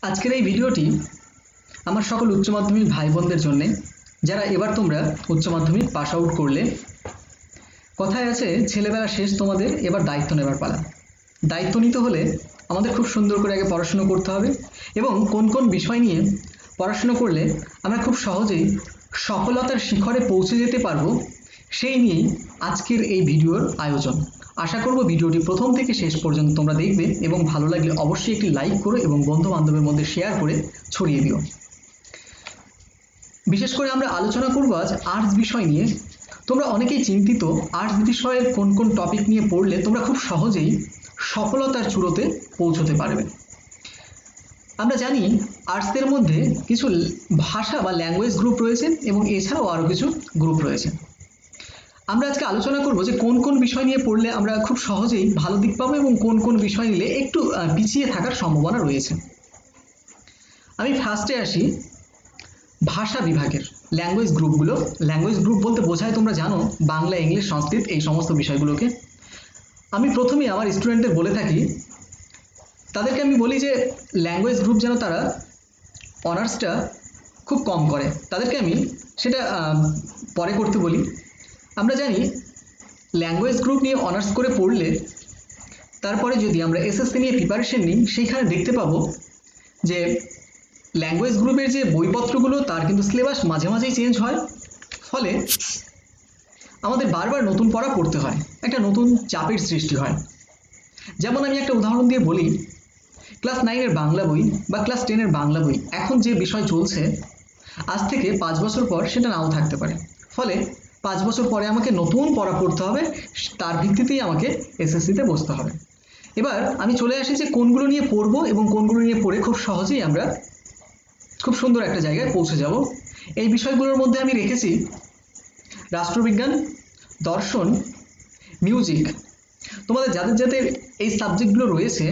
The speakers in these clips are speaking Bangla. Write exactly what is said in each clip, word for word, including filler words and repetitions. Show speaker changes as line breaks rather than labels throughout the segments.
আজকের এই ভিডিওটি আমার সকল উচ্চ মাধ্যমিক ভাই বোনদের জন্য, যারা এবার তোমরা উচ্চ মাধ্যমিক পাস আউট করলে। কথায় আছে ছেলেবেলা শেষ, তোমাদের এবার দায়িত্ব নেবার পালা। দায়িত্ব নিতে হলে আমাদের খুব সুন্দর করে আগে পড়াশুনো করতে হবে এবং কোন কোন বিষয় নিয়ে পড়াশুনো করলে আমরা খুব সহজেই সফলতার শিখরে পৌঁছে যেতে পারবো, সেই নিয়েই আজকের এই ভিডিওর আয়োজন। আশা করব ভিডিওটি প্রথম থেকে শেষ পর্যন্ত তোমরা দেখবে এবং ভালো লাগলে অবশ্যই একটি লাইক করো এবং বন্ধু বান্ধবের মধ্যে শেয়ার করে ছড়িয়ে দিও। বিশেষ করে আমরা আলোচনা করব আজ আর্টস বিষয় নিয়ে। তোমরা অনেকেই চিন্তিত আর্টস বিষয়ের কোন কোন টপিক নিয়ে পড়লে তোমরা খুব সহজেই সফলতার চূড়োতে পৌঁছতে পারবে। আমরা জানি আর্টসের মধ্যে কিছু ভাষা বা ল্যাঙ্গুয়েজ গ্রুপ রয়েছে এবং এছাড়াও আরও কিছু গ্রুপ রয়েছে। আমরা আজকে আলোচনা করব যে কোন কোন বিষয় নিয়ে পড়লে আমরা খুব সহজেই ভালো দিক পাবো এবং কোন কোন বিষয় নিলে একটু পিছিয়ে থাকার সম্ভাবনা রয়েছে। আমি ফার্স্টে আসি ভাষা বিভাগের ল্যাঙ্গুয়েজ গ্রুপগুলো। ল্যাঙ্গুয়েজ গ্রুপ বলতে বোঝায়, তোমরা জানো, বাংলা, ইংলিশ, সংস্কৃত, এই সমস্ত বিষয়গুলোকে। আমি প্রথমেই আমার স্টুডেন্টদের বলে থাকি, তাদেরকে আমি বলি যে ল্যাঙ্গুয়েজ গ্রুপ যেন তারা অনার্সটা খুব কম করে, তাদেরকে আমি সেটা পরে করতে বলি। আমরা জানি ল্যাঙ্গুয়েজ গ্রুপ নিয়ে অনার্স করে পড়লে তারপরে যদি আমরা এসএসসি নিয়ে প্রিপারেশন নিই, সেইখানে দেখতে পাবো যে ল্যাঙ্গুয়েজ গ্রুপের যে বইপত্রগুলো তার কিন্তু সিলেবাস মাঝে মাঝেই চেঞ্জ হয়, ফলে আমাদের বারবার নতুন পড়া পড়তে হয়, একটা নতুন চাপের সৃষ্টি হয়। যেমন আমি একটা উদাহরণ দিয়ে বলি, ক্লাস নাইনের বাংলা বই বা ক্লাস টেনের বাংলা বই এখন যে বিষয় চলছে, আজ থেকে পাঁচ বছর পর সেটা নাও থাকতে পারে। ফলে পাঁচ বছর পরে আমাকে নতুন পড়া পড়তে হবে, তার ভিত্তিতেই আমাকে এসএসসিতে বসতে হবে। এবার আমি চলে আসি যে কোনগুলো নিয়ে পড়বো এবং কোনগুলো নিয়ে পড়ে খুব সহজেই আমরা খুব সুন্দর একটা জায়গায় পৌঁছে যাব। এই বিষয়গুলোর মধ্যে আমি রেখেছি রাষ্ট্রবিজ্ঞান, দর্শন, মিউজিক। তোমাদের যাদের যাদের এই সাবজেক্টগুলো রয়েছে,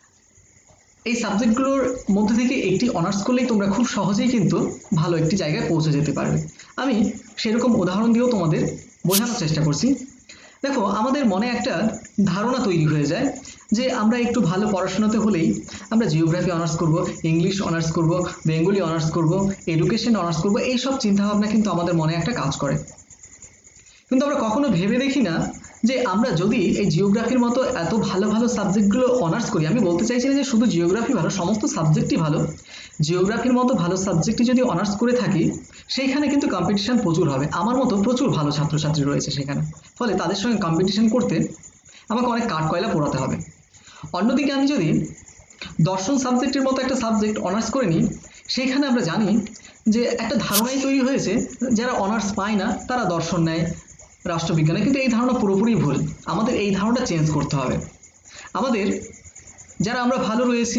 এই সাবজেক্টগুলোর মধ্যে থেকে একটি অনার্স করলেই তোমরা খুব সহজেই কিন্তু ভালো একটি জায়গায় পৌঁছে যেতে পারবে। আমি সেরকম উদাহরণ দিয়েও তোমাদের বোঝানোর চেষ্টা করছি। দেখো, আমাদের মনে একটা ধারণা তৈরি হয়ে যায় যে আমরা একটু ভালো পড়াশোনাতে হলেই আমরা জিওগ্রাফি অনার্স করব, ইংলিশ অনার্স করব, বেঙ্গলি অনার্স করব, এডুকেশন অনার্স করব, এই সব চিন্তাভাবনা কিন্তু আমাদের মনে একটা কাজ করে। কিন্তু আমরা কখনো ভেবে দেখি না যে আমরা যদি এই জিওগ্রাফির মতো এত ভালো ভালো সাবজেক্টগুলো অনার্স করি, আমি বলতে চাইছি না যে শুধু জিওগ্রাফি ভালো, সমস্ত সাবজেক্টই ভালো, জিওগ্রাফির মতো ভালো সাবজেক্টই যদি অনার্স করে থাকি, সেইখানে কিন্তু কম্পিটিশন প্রচুর হবে। আমার মতো প্রচুর ভালো ছাত্রছাত্রী রয়েছে সেখানে, ফলে তাদের সঙ্গে কম্পিটিশন করতে আমাকে অনেক কাঠ কয়লা পোড়াতে হবে। অন্যদিকে আমি যদি দর্শন সাবজেক্টের মতো একটা সাবজেক্ট অনার্স করে নিই, সেইখানে আমরা জানি যে একটা ধারণাই তৈরি হয়েছে, যারা অনার্স পায় না তারা দর্শন নেয়, রাষ্ট্রবিজ্ঞানে, কিন্তু এই ধারণা পুরোপুরি ভুল। আমাদের এই ধারণাটা চেঞ্জ করতে হবে। আমাদের যারা আমরা ভালো রয়েছি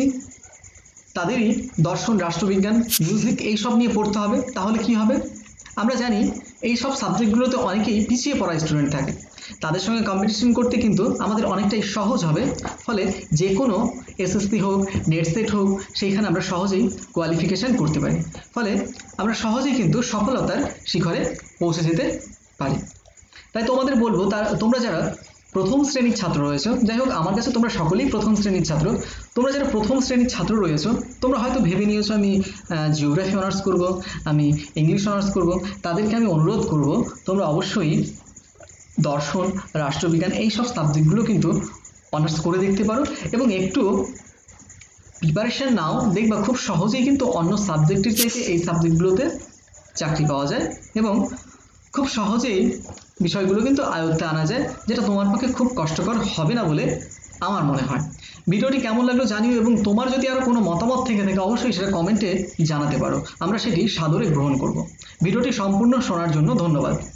তাদেরই দর্শন, রাষ্ট্রবিজ্ঞান, মিউজিক এই সব নিয়ে পড়তে হবে। তাহলে কি হবে? আমরা জানি এই সব সাবজেক্টগুলোতে অনেকেই পিছিয়ে পড়া স্টুডেন্ট থাকে, তাদের সঙ্গে কম্পিটিশন করতে কিন্তু আমাদের অনেকটাই সহজ হবে। ফলে যে কোনো এসএসসি হোক, নেট সেট হোক, সেইখানে আমরা সহজেই কোয়ালিফিকেশান করতে পারি। ফলে আমরা সহজেই কিন্তু সফলতার শিখরে পৌঁছে যেতে পারি। তাই তোমাদের বলবো, তার তোমরা যারা প্রথম শ্রেণীর ছাত্র রয়েছে, যাই হোক আমার কাছে তোমরা সকলেই প্রথম শ্রেণীর ছাত্র, তোমরা যারা প্রথম শ্রেণীর ছাত্র রয়েছে, তোমরা হয়তো ভেবে নিয়েছো আমি জিওগ্রাফি অনার্স করব, আমি ইংলিশ অনার্স করব, তাদেরকে আমি অনুরোধ করব তোমরা অবশ্যই দর্শন, রাষ্ট্রবিজ্ঞান এই সব সাবজেক্টগুলো কিন্তু অনার্স করে দেখতে পারো এবং একটু প্রিপারেশন নাও, দেখবা খুব সহজেই কিন্তু অন্য সাবজেক্টের চাইতে এই সাবজেক্টগুলোতে চাকরি পাওয়া যায় এবং খুব সহজেই বিষয়গুলো কিন্তু আয়ত্তে আনা যায়, যেটা তোমার পক্ষে খুব কষ্টকর হবে না বলে আমার মনে হয়। ভিডিওটি কেমন লাগলো জানিও এবং তোমার যদি আরও কোনো মতামত থেকে থাকে অবশ্যই সেটা কমেন্টে জানাতে পারো, আমরা সেটি সাদরে গ্রহণ করব। ভিডিওটি সম্পূর্ণ শোনার জন্য ধন্যবাদ।